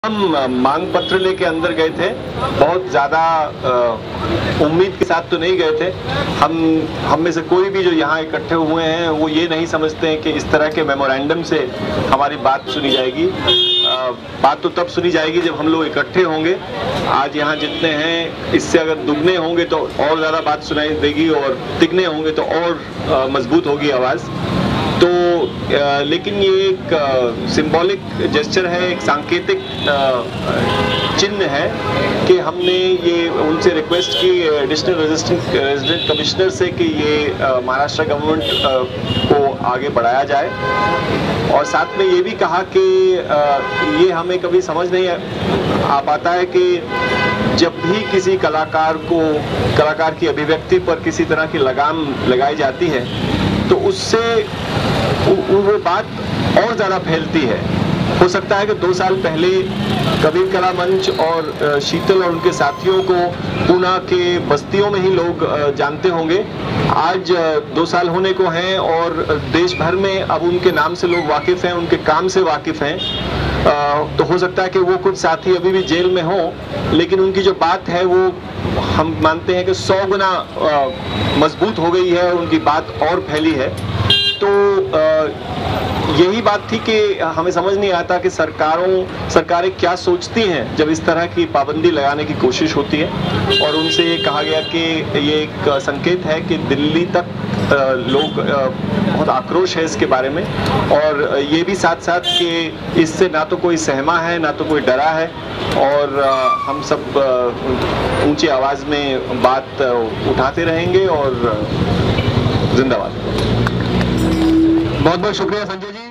हम मांग पत्र लेके अंदर गए थे। बहुत ज़्यादा उम्मीद के साथ तो नहीं गए थे। हम में से कोई भी जो यहाँ इकट्ठे हुए हैं वो ये नहीं समझते हैं कि इस तरह के मेमोरेंडम से हमारी बात सुनी जाएगी। बात तो तब सुनी जाएगी जब हम लोग इकट्ठे होंगे। आज यहाँ जितने हैं इससे अगर दुगने होंगे तो और ज़्यादा बात सुनाई देगी, और तिगने होंगे तो और मजबूत होगी आवाज़। तो लेकिन ये एक सिंबॉलिक जेस्चर है, एक सांकेतिक चिन्ह है कि हमने ये उनसे रिक्वेस्ट की एडिशनल रेजिडेंट कमिश्नर से कि ये महाराष्ट्र गवर्नमेंट को आगे बढ़ाया जाए, और साथ में ये भी कहा कि ये हमें कभी समझ नहीं आ पाता है कि जब भी किसी कलाकार की अभिव्यक्ति पर किसी तरह की लगाम लगाई जाती है तो उससे वो बात और ज़्यादा फैलती है। हो सकता है कि 2 साल पहले कबीर कला मंच और शीतल और उनके साथियों को पुणे के बस्तियों में ही लोग जानते होंगे। आज 2 साल होने को हैं और देश भर में अब उनके नाम से लोग वाकिफ़ हैं, उनके काम से वाकिफ़ हैं। तो हो सकता है कि वो कुछ साथी अभी भी जेल में हों, लेकिन उनकी जो बात है वो हम मानते हैं कि 100 गुना मजबूत हो गई है, उनकी बात और फैली है। तो यही बात थी कि हमें समझ नहीं आता कि सरकारें क्या सोचती हैं जब इस तरह की पाबंदी लगाने की कोशिश होती है। और उनसे ये कहा गया कि ये एक संकेत है कि दिल्ली तक लोग बहुत आक्रोश है इसके बारे में, और ये भी साथ साथ कि इससे ना तो कोई सहमा है ना तो कोई डरा है, और हम सब ऊंची आवाज़ में बात उठाते रहेंगे। और जिंदाबाद। बहुत बहुत शुक्रिया संजय जी।